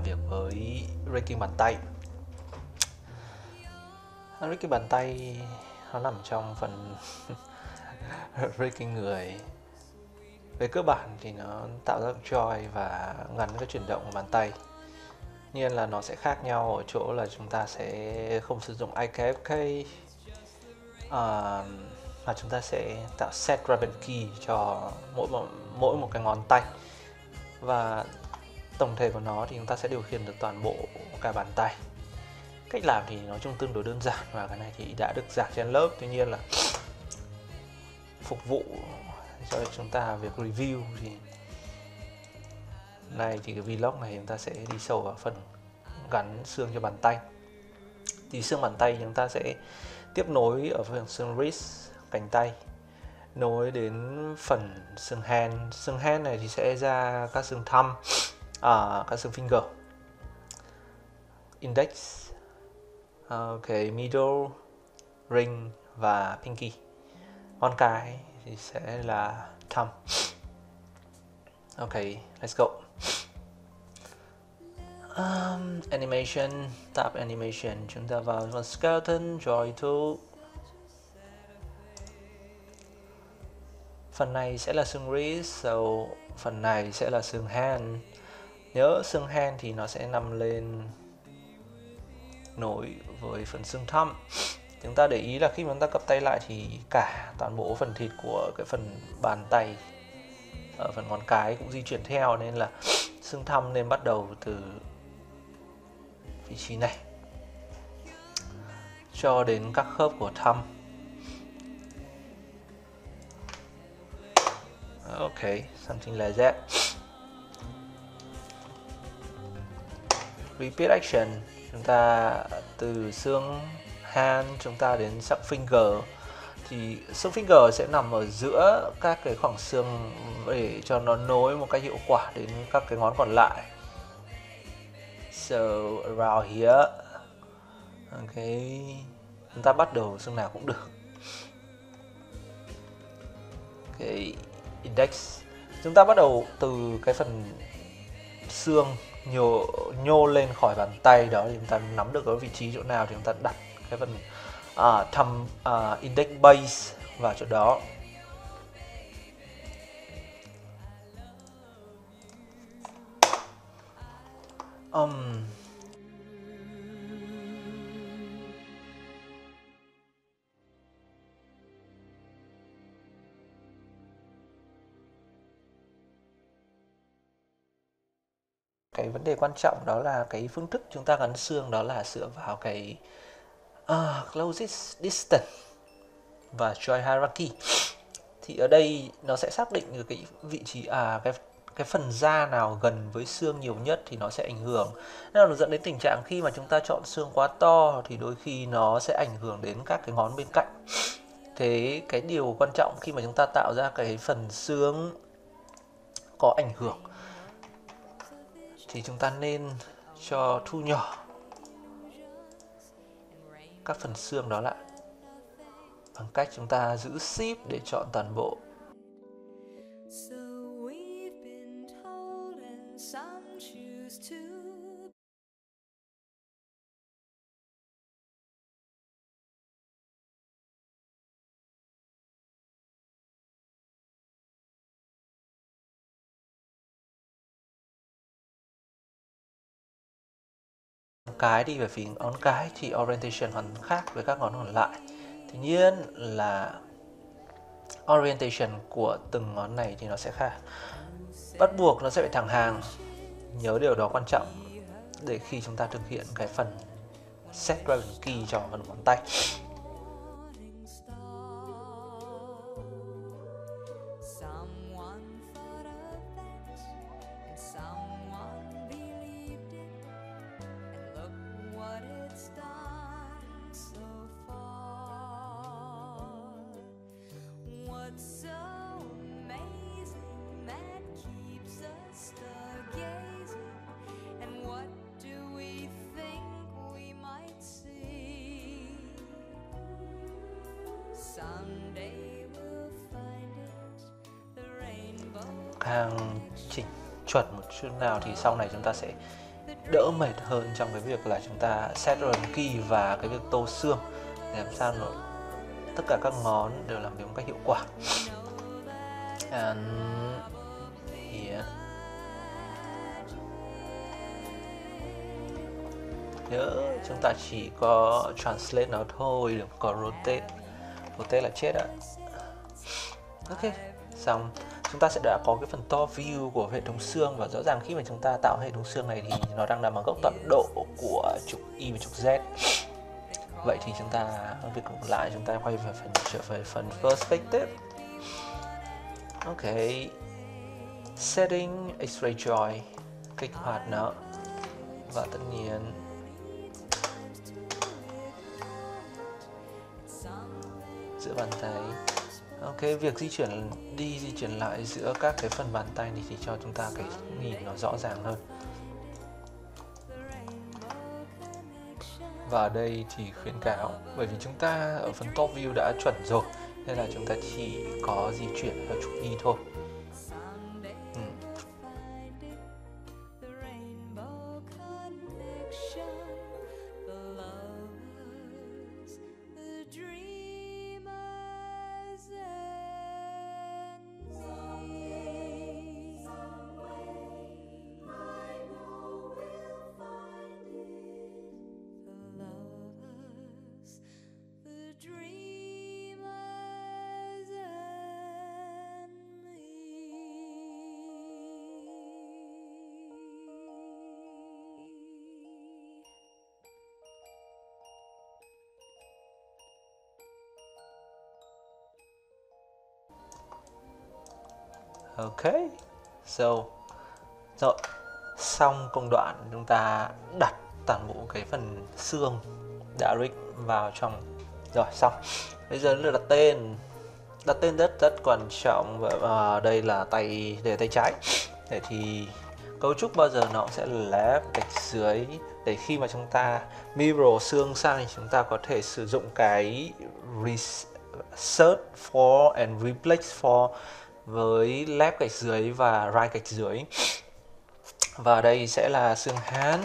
làm việc với Reiki bàn tay. Reiki bàn tay nó nằm trong phần Reiki người. Về cơ bản thì nó tạo ra joy và gắn cái chuyển động của bàn tay. Nhưng là nó sẽ khác nhau ở chỗ là chúng ta sẽ không sử dụng IKFK mà chúng ta sẽ tạo set Raven key cho mỗi một cái ngón tay, và tổng thể của nó thì chúng ta sẽ điều khiển được toàn bộ cả bàn tay. Cách làm thì nói chung tương đối đơn giản, và cái này thì đã được giảng trên lớp. Tuy nhiên là phục vụ cho chúng ta việc review thì này thì cái vlog này chúng ta sẽ đi sâu vào phần gắn xương cho bàn tay. Thì xương bàn tay chúng ta sẽ tiếp nối ở phần xương wrist, cánh tay, nối đến phần xương hand. Xương hand này thì sẽ ra các xương thumb, các xương finger, index, middle, ring và pinky. Ngón cái thì sẽ là thumb. Let's go. Animation, tab animation, chúng ta vào phần skeleton, joy tool. Phần này sẽ là xương wrist, phần này sẽ là xương hand. Nhớ xương hand thì nó sẽ nằm lên nối với phần xương thumb. Chúng ta để ý là khi mà chúng ta cặp tay lại thì toàn bộ phần thịt của cái phần bàn tay ở phần ngón cái cũng di chuyển theo, nên là xương thumb nên bắt đầu từ vị trí này cho đến các khớp của thumb. Something like that. Repeat action, chúng ta từ xương hand chúng ta đến sắc finger. Thì xương finger sẽ nằm ở giữa các cái khoảng xương để cho nó nối một cách hiệu quả đến các cái ngón còn lại. So around here. Chúng ta bắt đầu xương nào cũng được. Index, chúng ta bắt đầu từ cái phần xương nhô lên khỏi bàn tay đó, thì chúng ta nắm được ở vị trí chỗ nào thì chúng ta đặt cái phần thumb, index base vào chỗ đó. Cái vấn đề quan trọng đó là cái phương thức chúng ta gắn xương, đó là dựa vào cái closest distance và joint hierarchy. Thì ở đây nó sẽ xác định được cái vị trí cái phần da nào gần với xương nhiều nhất thì nó sẽ ảnh hưởng. Nên nó dẫn đến tình trạng khi mà chúng ta chọn xương quá to thì đôi khi nó sẽ ảnh hưởng đến các cái ngón bên cạnh. Thế cái điều quan trọng khi mà chúng ta tạo ra cái phần xương có ảnh hưởng thì chúng ta nên cho thu nhỏ các phần xương đó lại bằng cách chúng ta giữ shift để chọn toàn bộ. Cái đi về phía ngón cái thì orientation hoàn khác với các ngón còn lại. Tuy nhiên là orientation của từng ngón này thì nó sẽ khác. Bắt buộc nó sẽ phải thẳng hàng. Nhớ điều đó quan trọng để khi chúng ta thực hiện cái phần set Raven key cho phần ngón tay. Càng chỉnh chuẩn một chút nào thì sau này chúng ta sẽ đỡ mệt hơn trong cái việc là chúng ta set key và cái việc tô xương để làm sao tất cả các ngón đều làm việc một cách hiệu quả. And here, nhớ chúng ta chỉ có translate nó thôi, đừng có rotate. Rotate là chết ạ. Ok, xong chúng ta sẽ đã có cái phần top view của hệ thống xương, và rõ ràng khi mà chúng ta tạo hệ thống xương này thì nó đang nằm ở góc tọa độ của trục Y và trục Z. Vậy thì chúng ta việc cộng lại, chúng ta quay về trở về phần perspective. Ok, setting X-ray joy, kích hoạt nó, và tất nhiên giữa bàn tay. Ok, việc di chuyển lại giữa các cái phần bàn tay này thì cho chúng ta cái nhìn nó rõ ràng hơn. Và ở đây thì khuyến cáo, bởi vì chúng ta ở phần top view đã chuẩn rồi, nên là chúng ta chỉ có di chuyển theo trục Y thôi. Ok, rồi, xong công đoạn chúng ta đặt toàn bộ cái phần xương đã rig vào trong. Rồi, xong. Bây giờ là đặt tên. Đặt tên rất quan trọng, và đây là tay trái. Để thì cấu trúc bao giờ nó cũng sẽ left gạch dưới, để khi mà chúng ta mirror xương sang thì chúng ta có thể sử dụng cái search for and replace for với left gạch dưới và right gạch dưới. Và đây sẽ là xương hán.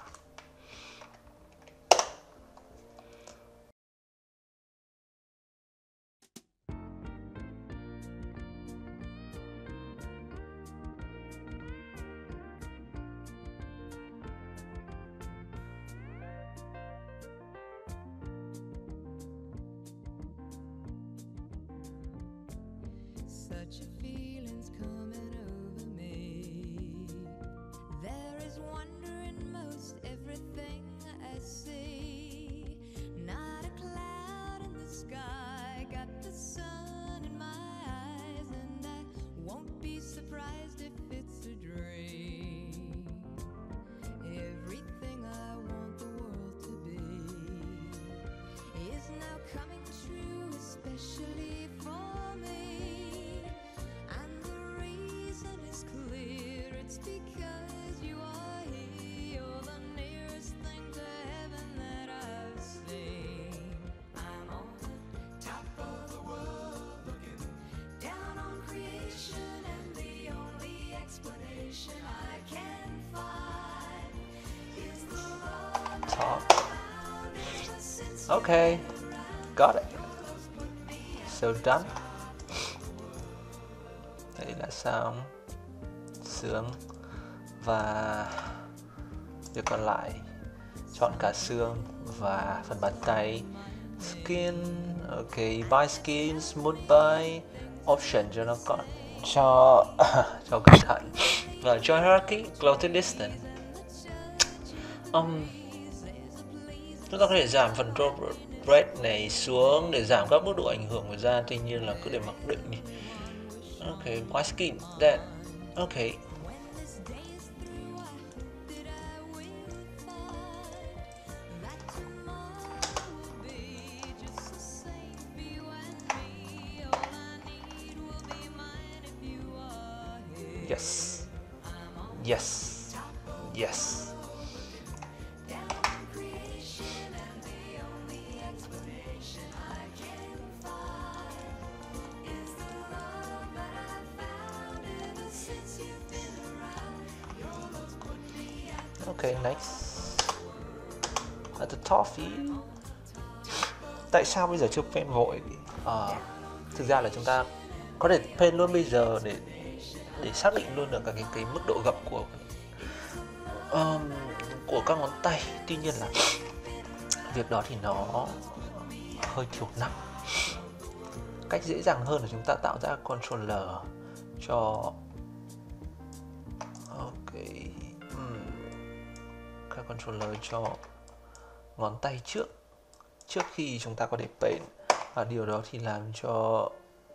Such a feeling's coming over me. There is wonder in most everything I see. Not a cloud in the sky, got the sun in my eyes, and I won't be surprised if it's a dream. Everything I want the world to be is now coming true, especially for me. Clear, it's because you are here. You're the nearest thing to heaven that I've seen. I'm on the top of the world, looking down on creation, and the only explanation I can find is the love Top. Okay, got it. So done. Đây là xong xương, và việc còn lại chọn cả xương và phần bàn tay. Skin, ok, by skin, smooth by, option cho nó còn cho cẩn thận. Và joint hierarchy, closing distance. Chúng ta có thể giảm phần drop rate này xuống để giảm các mức độ ảnh hưởng của da, tuy nhiên là cứ để mặc định đi. Ok, by skin, that, ok. Yes. Yes. Yes. Ok, next. At the top field. Tại sao bây giờ chưa pen vội? Thực ra là chúng ta có thể pen luôn bây giờ để xác định luôn được cái mức độ gập của các ngón tay. Tuy nhiên là việc đó thì nó hơi thiểu năng. Cách dễ dàng hơn là chúng ta tạo ra controller cho các controller cho ngón tay trước khi chúng ta có thể paint, và điều đó thì làm cho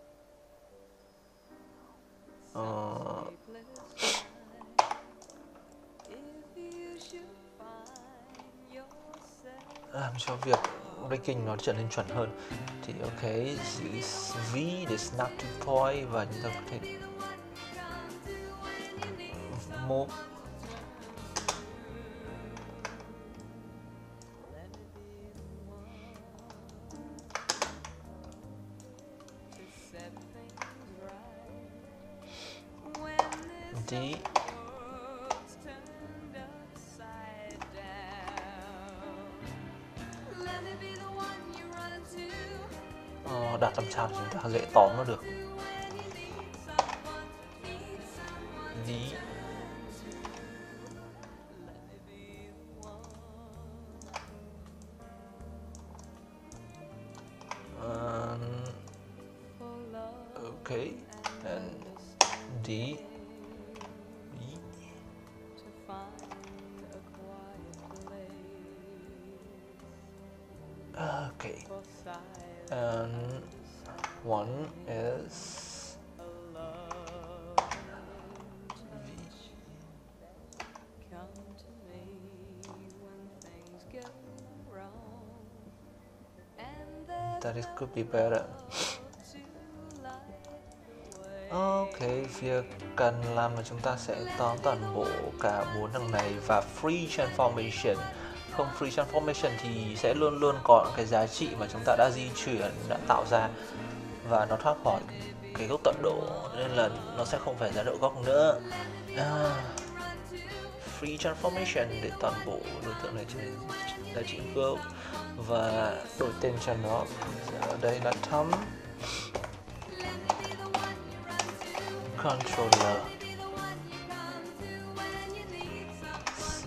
việc breaking nó trở nên chuẩn hơn. Thì ok, V để snap to point, và chúng ta có thể move D. Đặt làm sao để chúng ta dễ tóm nó được. D. Okay, and D. Okay, and one is that it could be better. Ok, việc cần làm là chúng ta sẽ tóm toàn bộ cả 4 thằng này, và free transformation. Không free transformation thì sẽ luôn luôn có cái giá trị mà chúng ta đã di chuyển, đã tạo ra, và nó thoát khỏi cái góc tọa độ, nên là nó sẽ không phải giá độ góc nữa. Free transformation để toàn bộ đối tượng này trở thành giá trị gốc, và đổi tên cho nó. Ở đây là thumb controller. C.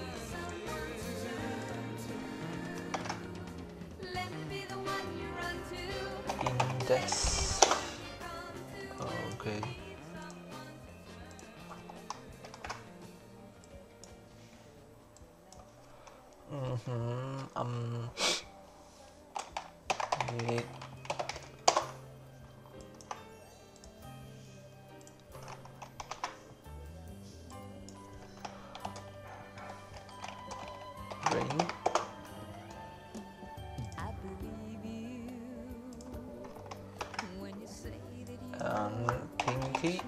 Index. Okay. Mid. Ring. And pinky.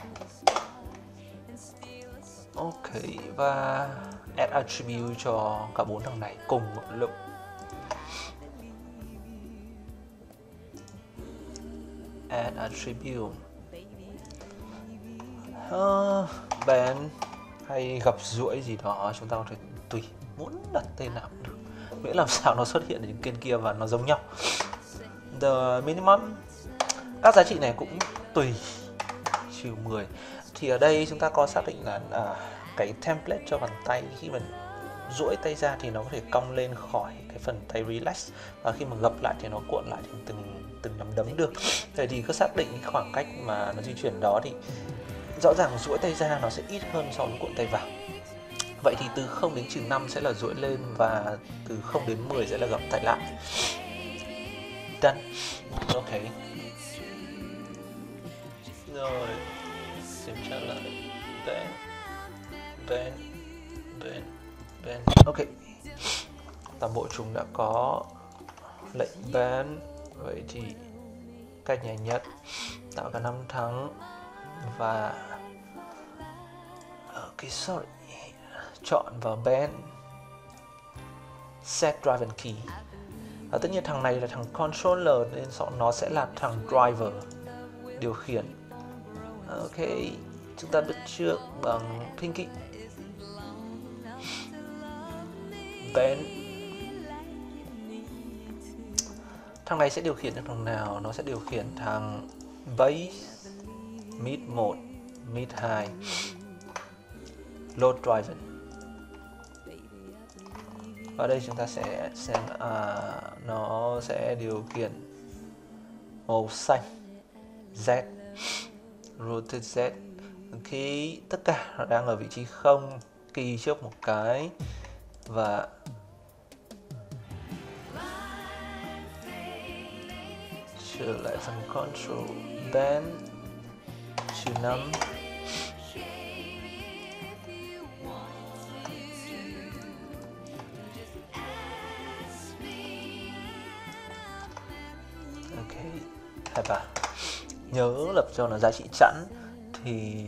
Ok, và add attribute cho cả 4 thằng này cùng một lúc. Add attribute. Bend hay gập duỗi gì đó chúng ta có thể tùy muốn đặt tên nào cũng được, miễn làm sao nó xuất hiện ở những kênh kia và nó giống nhau. The minimum, các giá trị này cũng tùy, trừ 10. Thì ở đây chúng ta có xác định là cái template cho bàn tay, khi mình duỗi tay ra thì nó có thể cong lên khỏi cái phần tay relax, và khi mà gập lại thì nó cuộn lại thành từng nắm đấm được. Vậy thì cứ xác định cái khoảng cách mà nó di chuyển đó, thì rõ ràng duỗi tay ra nó sẽ ít hơn so với cuộn tay vào. Vậy thì từ 0 đến -5 sẽ là duỗi lên, và từ 0 đến 10 sẽ là gập tay lại. Done. Ok. Rồi, xem trả lại. Ben. Ok. Toàn bộ chúng đã có lệnh ban. Vậy thì cách nhanh nhất tạo ra 5 thắng, và chọn vào band set driver key. Và tất nhiên thằng này là thằng controller nên nó sẽ là thằng driver điều khiển. Ok, chúng ta bắt trước bằng pinky. bend. Thằng này sẽ điều khiển được thằng nào? Nó sẽ điều khiển thằng bass, mid 1, mid 2, load driven. Ở đây chúng ta sẽ xem nó sẽ điều khiển màu xanh Z, rotate Z. Khi tất cả nó đang ở vị trí 0, kỳ trước một cái và trở lại phần control, bend trừ 5. Ok, 23. Nhớ lập cho nó giá trị chẵn thì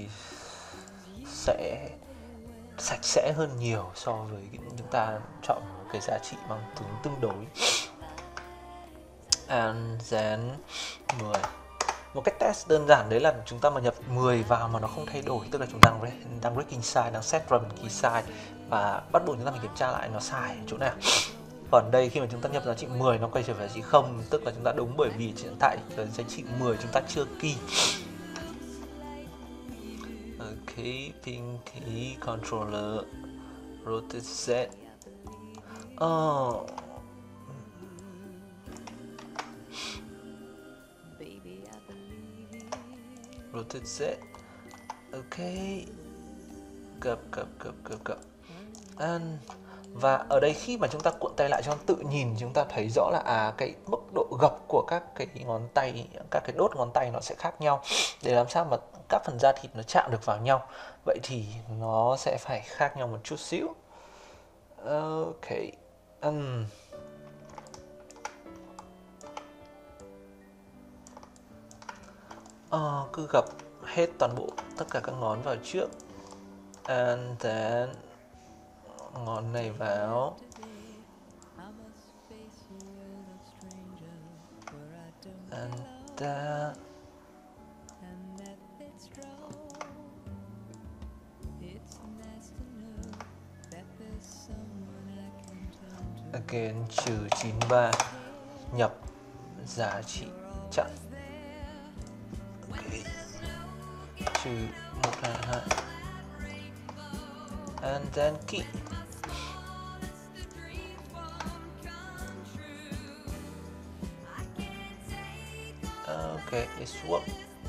sẽ sạch sẽ hơn nhiều so với chúng ta chọn một cái giá trị mang tính tương đối. And then 10. Một cách test đơn giản đấy là chúng ta mà nhập 10 vào mà nó không thay đổi, tức là chúng ta đang breaking size, đang set Raven key size, và bắt buộc chúng ta phải kiểm tra lại nó sai ở chỗ nào. Còn đây khi mà chúng ta nhập giá trị 10 nó quay trở về giá trị 0, tức là chúng ta đúng, bởi vì hiện tại cái giá trị 10 chúng ta chưa key. Ok, ping key controller, rotate Z. Rotate Z. Ok, gập. Và ở đây khi mà chúng ta cuộn tay lại cho nó tự nhìn, chúng ta thấy rõ là cái mức độ gập của các cái ngón tay, các cái đốt ngón tay nó sẽ khác nhau. Để làm sao mà các phần da thịt nó chạm được vào nhau, vậy thì nó sẽ phải khác nhau một chút xíu. Ok. Cứ gập hết toàn bộ tất cả các ngón vào trước, and then ngón này vào, and that. Again trừ 93, nhập giá trị chẵn. Ok, trừ 102, and then key. Okay, it's work.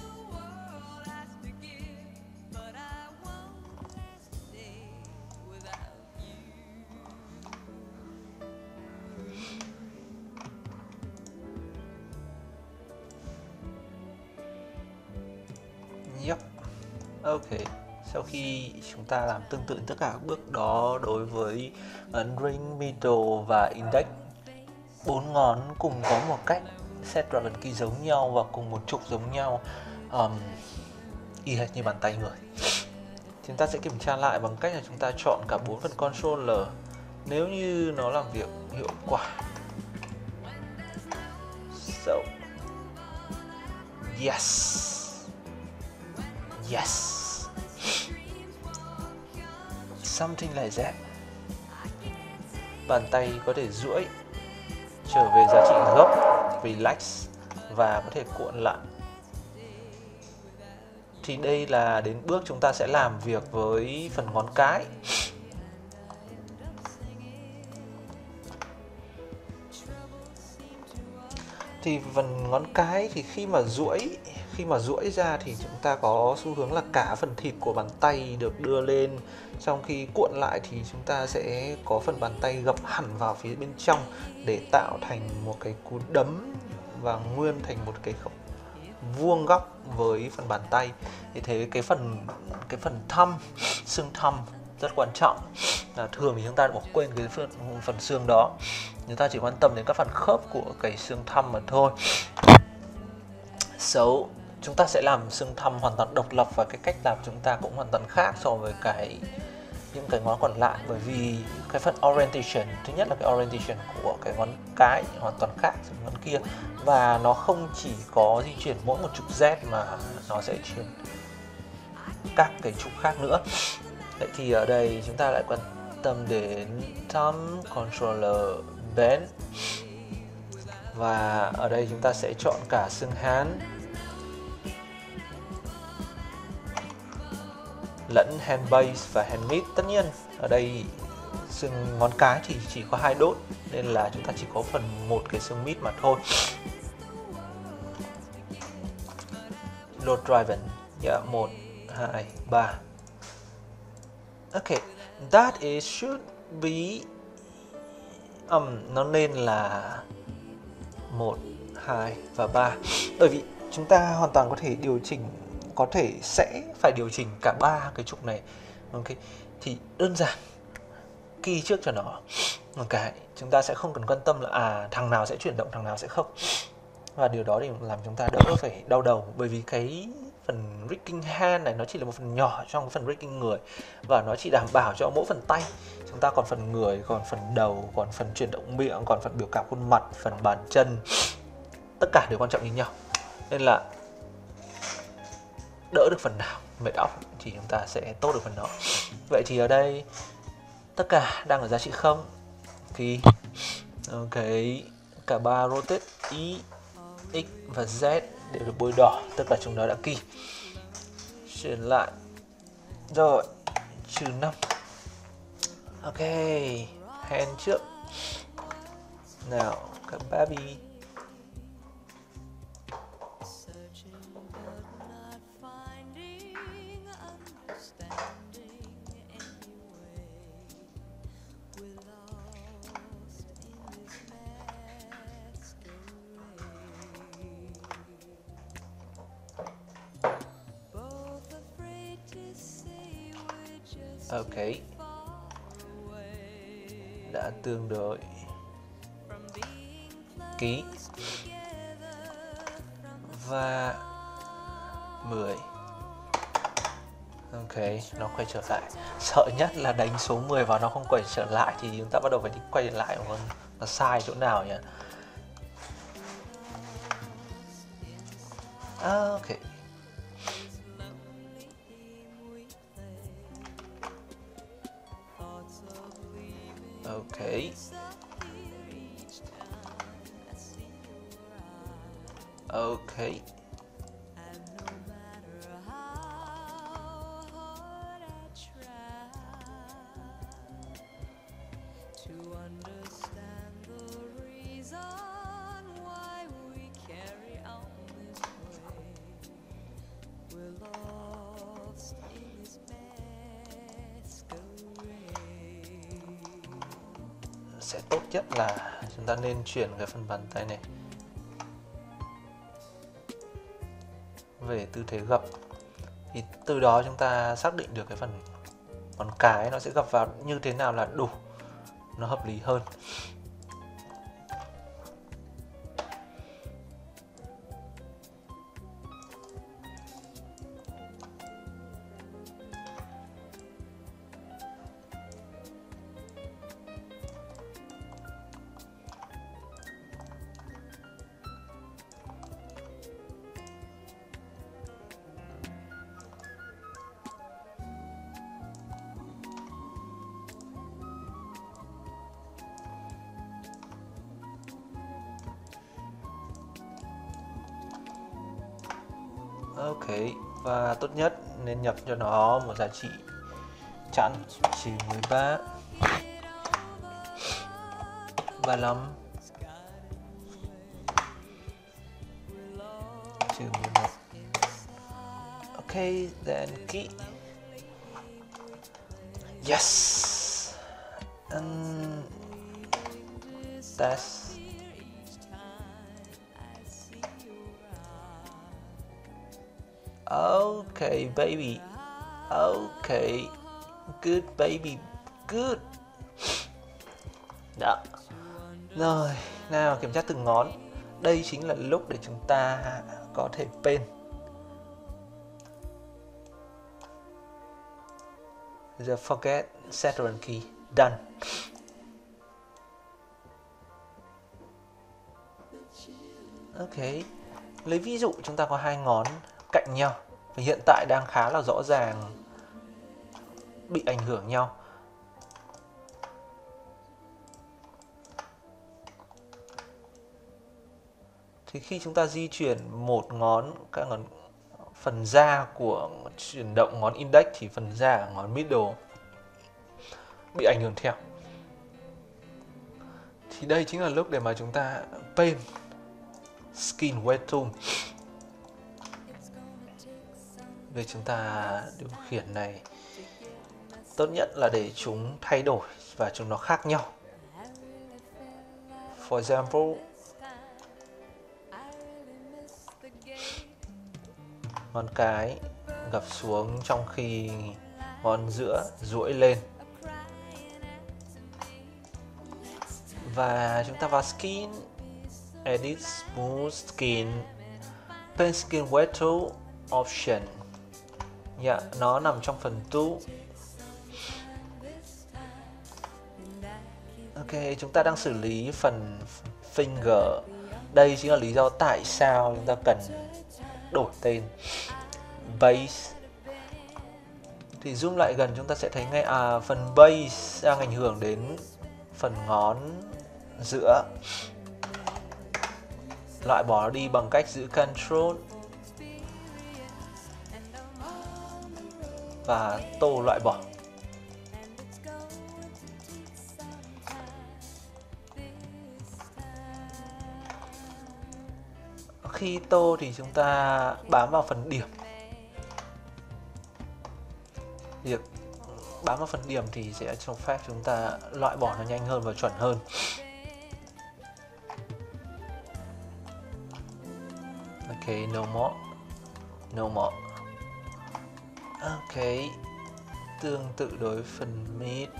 Yep. Ok. Sau khi chúng ta làm tương tự tất cả các bước đó đối với ring, middle và index, 4 ngón cùng có một cách set Raven key giống nhau và cùng một trục giống nhau, y hệt như bàn tay người. Chúng ta sẽ kiểm tra lại bằng cách là chúng ta chọn cả 4 phần controller. Nếu như nó làm việc hiệu quả, so yes, something like that. Bàn tay có thể duỗi trở về giá trị gốc, relax, và có thể cuộn lại. Thì đây là đến bước chúng ta sẽ làm việc với phần ngón cái. Thì phần ngón cái thì khi mà duỗi ra thì chúng ta có xu hướng là cả phần thịt của bàn tay được đưa lên, trong khi cuộn lại thì chúng ta sẽ có phần bàn tay gập hẳn vào phía bên trong để tạo thành một cái cú đấm và nguyên thành một cái vuông góc với phần bàn tay. Thì thế cái phần thumb, xương thumb rất quan trọng. Thường thì chúng ta bỏ quên cái phần xương đó, chúng ta chỉ quan tâm đến các phần khớp của cái xương thumb mà thôi. So, chúng ta sẽ làm xương thumb hoàn toàn độc lập, và cái cách làm chúng ta cũng hoàn toàn khác so với những cái ngón còn lại, bởi vì cái phần orientation, thứ nhất là cái orientation của cái ngón cái hoàn toàn khác so với ngón kia, và nó không chỉ có di chuyển mỗi một trục Z mà nó sẽ chuyển các cái trục khác nữa. Vậy thì ở đây chúng ta lại tâm đến thumb, controller bend. Và ở đây chúng ta sẽ chọn cả xương hán lẫn hand base và hand mid. Tất nhiên ở đây xương ngón cái thì chỉ có 2 đốt nên là chúng ta chỉ có phần một cái xương mid mà thôi. Load driven, yeah, 1, 2, 3. Okay, that is should be nó nên là 1, 2 và 3. Bởi vì chúng ta hoàn toàn có thể điều chỉnh, sẽ phải điều chỉnh cả 3 cái trục này. Ok, thì đơn giản key trước cho nó. Ok, chúng ta sẽ không cần quan tâm là thằng nào sẽ chuyển động, thằng nào sẽ không. Và điều đó thì làm chúng ta đỡ phải đau đầu, bởi vì cái phần rigging hand này nó chỉ là một phần nhỏ trong cái phần rigging người, và nó chỉ đảm bảo cho mỗi phần tay. Chúng ta còn phần người, còn phần đầu, còn phần chuyển động miệng, còn phần biểu cảm khuôn mặt, phần bàn chân, tất cả đều quan trọng như nhau. Nên là đỡ được phần nào mệt óc thì chúng ta sẽ tốt được phần đó. Vậy thì ở đây tất cả đang ở giá trị 0. Key. Ok, cả 3 rotate Y, X và Z đều được bôi đỏ, tất cả chúng nó đã key. Chuyển lại. Rồi, -5. Ok, hand trước. Nào, các baby. Ok, đã tương đối. Ký. Và 10. Ok, nó quay trở lại. Sợ nhất là đánh số 10 vào nó không quay trở lại thì chúng ta bắt đầu phải đi quay lại, nó sai chỗ nào nhỉ? Ok. Ok. Ok. Sẽ tốt nhất là chúng ta nên chuyển cái phần bàn tay này về tư thế gập, thì từ đó chúng ta xác định được cái phần ngón cái nó sẽ gập vào như thế nào là đủ, nó hợp lý hơn. Ok, và tốt nhất nên nhập cho nó một giá trị chẵn -13, 35, -11. Ok, then key. Yes. And test. Okay, baby. Okay. Good, baby. Good. Đó. Rồi, nào kiểm tra từng ngón. Đây chính là lúc để chúng ta có thể pen. The forget Saturn key. Done. Ok. Lấy ví dụ chúng ta có 2 ngón cạnh nhau và hiện tại đang khá là rõ ràng bị ảnh hưởng nhau. Thì khi chúng ta di chuyển một ngón, các ngón phần da của chuyển động ngón index thì phần da ở ngón middle bị ảnh hưởng theo. Thì đây chính là lúc để mà chúng ta paint skin wet tool. Việc chúng ta điều khiển này tốt nhất là để chúng thay đổi và chúng nó khác nhau. For example, ngón cái gập xuống trong khi ngón giữa duỗi lên. Và chúng ta vào Skin, Edit Smooth Skin, Paint Skin Wet Tool Option. Nó nằm trong phần tool. Ok, chúng ta đang xử lý phần finger. Đây chính là lý do tại sao chúng ta cần đổi tên base. Thì zoom lại gần chúng ta sẽ thấy ngay phần base đang ảnh hưởng đến phần ngón giữa. Loại bỏ nó đi bằng cách giữ Control và tô loại bỏ. Khi tô thì chúng ta bám vào phần điểm. Việc bám vào phần điểm thì sẽ cho phép chúng ta loại bỏ nó nhanh hơn và chuẩn hơn. Ok, no more. No more. Ok, tương tự đối với phần mid.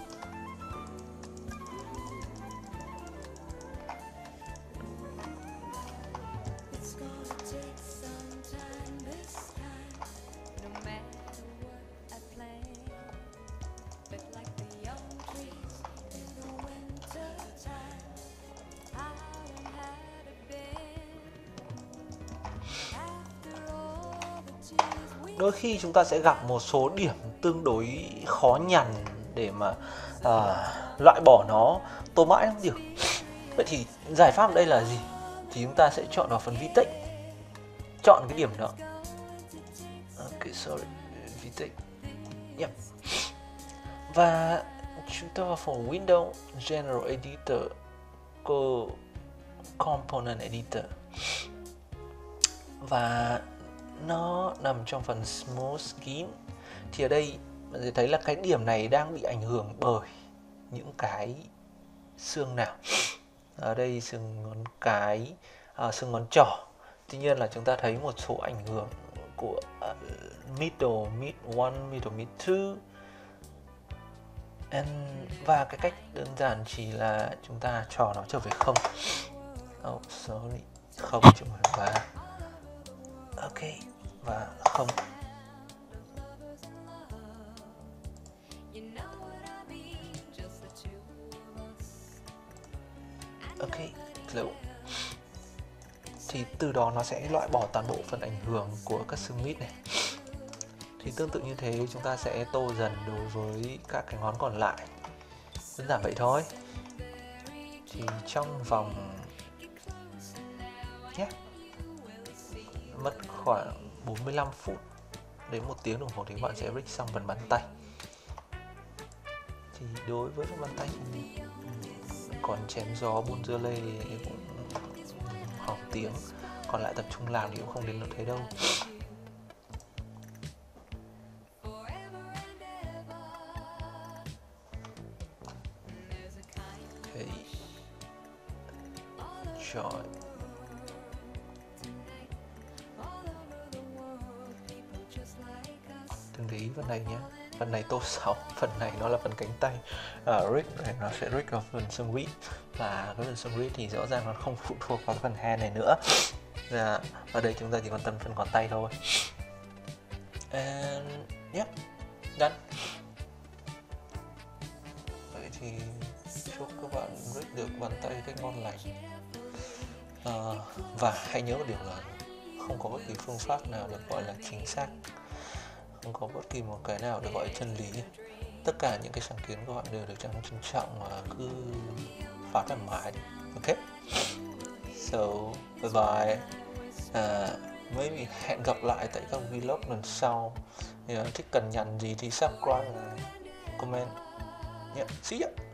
Đôi khi chúng ta sẽ gặp một số điểm tương đối khó nhằn để mà loại bỏ nó, tô mãi không được. Vậy thì giải pháp ở đây là gì? Thì chúng ta sẽ chọn vào phần VTEX, chọn cái điểm đó. Ok, sorry, VTEX. Yep. Và chúng ta vào phần Window, General Editor, Component Editor. Và nó nằm trong phần Smooth Skin. Thì ở đây bạn sẽ thấy là cái điểm này đang bị ảnh hưởng bởi những cái xương nào. Ở đây xương ngón cái, xương ngón trỏ. Tuy nhiên là chúng ta thấy một số ảnh hưởng của middle, mid 1, middle mid 2. Và cái cách đơn giản chỉ là chúng ta trỏ nó trở về 0. Oh, sorry. 0.3. Ok, và 0. Ok, close. Thì từ đó nó sẽ loại bỏ toàn bộ phần ảnh hưởng của các xương mid này. Thì tương tự như thế chúng ta sẽ tô dần đối với các cái ngón còn lại. Đơn giản vậy thôi. Thì trong vòng mất khoảng 45 phút đến 1 tiếng đồng hồ thì bạn sẽ rig xong phần bàn tay. Thì đối với phần bàn tay thì còn chém gió buôn dưa lê thì cũng hỏng tiếng, còn lại tập trung làm thì cũng không đến được thế đâu. Ok, rồi. Đừng để ý phần này nhé. Phần này tô 6, phần này nó là phần cánh tay. Rig này nó sẽ rig vào phần xương rít. Và cái phần xương rít thì rõ ràng nó không phụ thuộc vào phần hand này nữa. Ở đây chúng ta chỉ quan tâm phần ngón tay thôi. And done. Vậy thì chúc các bạn rig được bàn tay cách ngon lành. Và hãy nhớ một điều là không có bất kỳ phương pháp nào được gọi là chính xác, không có bất kỳ một cái nào được gọi là chân lý. Tất cả những cái sáng kiến của bạn đều được trân trọng và cứ phá thoải mái đi. Ok. So bye bye. Maybe hẹn gặp lại tại các vlog lần sau. Nếu thích cần nhắn gì thì subscribe và comment. Yeah, see ya.